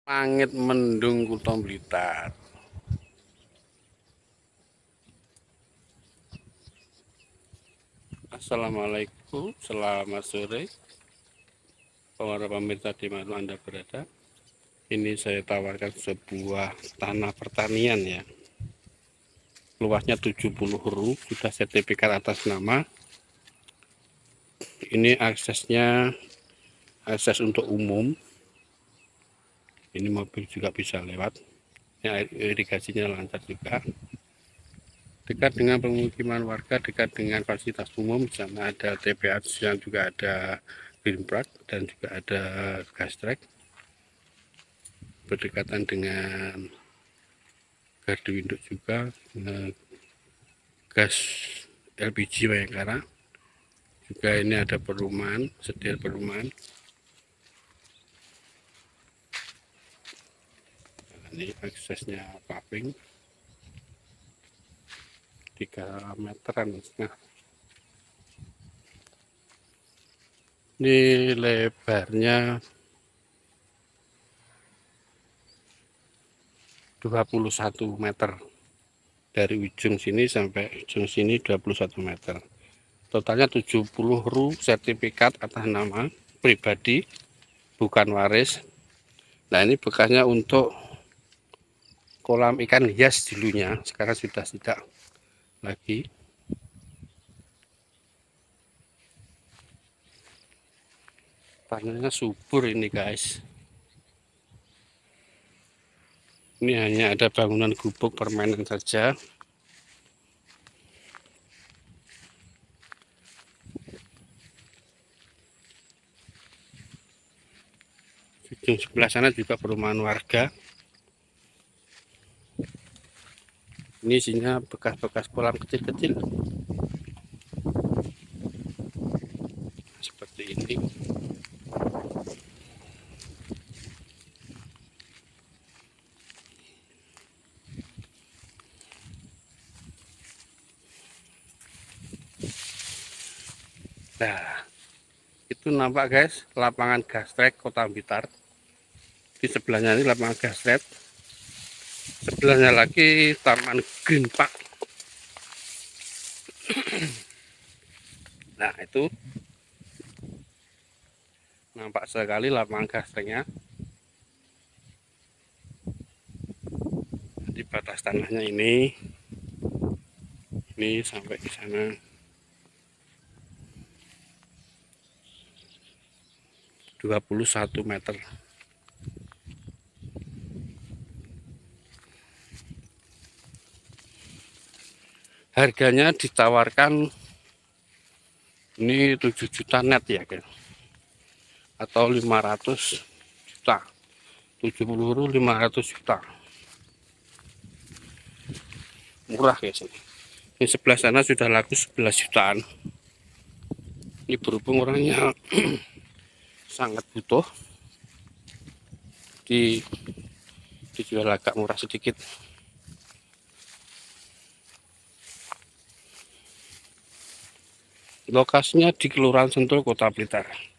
Pangit mendung Kutha Blitar. Assalamualaikum, selamat sore para pemirsa di mana Anda berada. Ini saya tawarkan sebuah tanah pertanian ya. Luasnya 70 ru, sudah sertifikat atas nama. Ini akses untuk umum. Ini mobil juga bisa lewat. Ya, irigasinya lancar juga. Dekat dengan pemukiman warga, dekat dengan fasilitas umum. Di sana ada TPA, yang juga ada Greenpark dan juga ada gas track. Berdekatan dengan gardu induk juga, gas LPG Bayangkara. Juga ini ada perumahan, sedia perumahan. Ini aksesnya paving 3 meteran. Nah, ini lebarnya 21 meter dari ujung sini sampai ujung sini, 21 meter. Totalnya 70 ru, sertifikat atas nama pribadi, bukan waris. Nah, ini bekasnya untuk kolam ikan hias dulunya, sekarang sudah tidak lagi. Tanahnya subur ini guys. Ini hanya ada bangunan gubuk permanen saja. Ujung sebelah sana juga perumahan warga. Ini isinya bekas-bekas kolam kecil-kecil. Seperti ini. Nah, itu nampak guys, lapangan gas track Kota Blitar. Di sebelahnya ini lapangan gas track. Sebelahnya lagi Taman Green Park. Nah, itu nampak sekali lapangan gas tracknya. Di batas tanahnya ini sampai di sana. Dua 21 meter. Harganya ditawarkan ini 7 juta net ya kan, atau 500 juta, 70 ru 500 juta, murah guys. Ini sebelah sana sudah laku 11 jutaan. Ini berhubung orangnya sangat butuh, dijual agak murah sedikit. Lokasinya di Kelurahan Sentul, Kota Blitar.